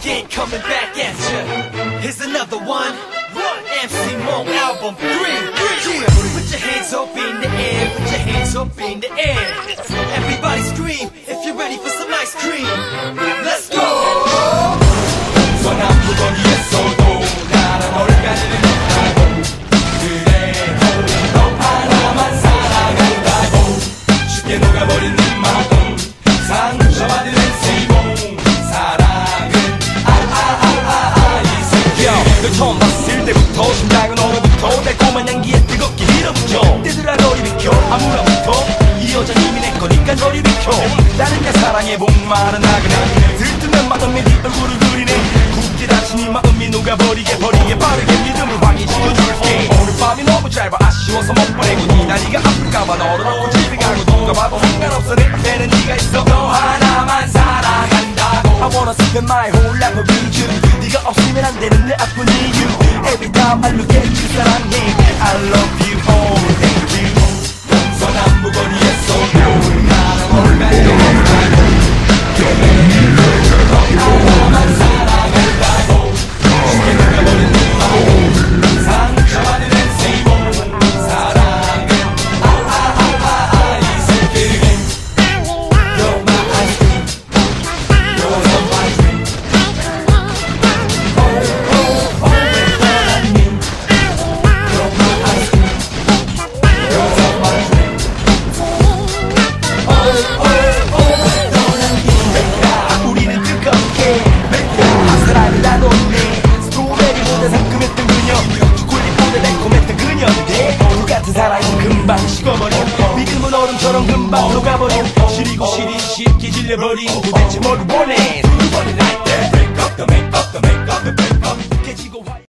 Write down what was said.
again, coming back at ya. Here's another one. MC Mo album 3. Yeah. Put your hands up in the air, put your hands up in the air. Everybody scream if you're ready for some ice cream. Let's go. 서남부거리에서도 나랑 얼간이는 못하고 그래 너 하나만 사랑한다고 쉽게 녹아버린 네 마음 상처받은 MC 사랑은 이 새끼야 널 처음 봤을 때부터 심장은 어느부터 달콤한 향기에 뜨겁게 밀어붙여 때들아 너리 비켜 아무나부터 이 여자 이미 내 거니까 너리 비켜 나는 내 사랑에 목마른 나그네 들뜨는 마음에 네 얼굴을 그리네 굳게 다친 이 마음이 녹아버리게 빠르게 믿음을 확인시켜줄게 오늘 밤이 너무 짧아 아쉬워서 못 보내고 네 다리가 아플까봐 너를 놓고 집에 가고 누가 봐도 상관없어 내 곁에는 네가 있어 너 하나만 사랑한다고 I wanna spend my whole life with you 네가 없으면 안 되는 내 아픈 이유 Every time I look at you 사랑해 I love you oh thank you 서남부거리에서 나랑 얼마나 하나만 사랑한다고 쉽게 녹아버린 네 마음 상처받은 MC 사랑은 이 새끼 You're my ice cream You're my dream 떠난 님 You're my ice cream You're my dream 떠난 님 우리는 뜨겁게 사랑이 나눴네 스트로베리보다 상큼했던 그녀 초콜릿보다 달콤했던 그녀인데 불같은 사랑은 금방 식어버려 믿음은 얼음처럼 금방 녹아버려 시리고 시리 쉽게 질려버린 도대체 뭘 원해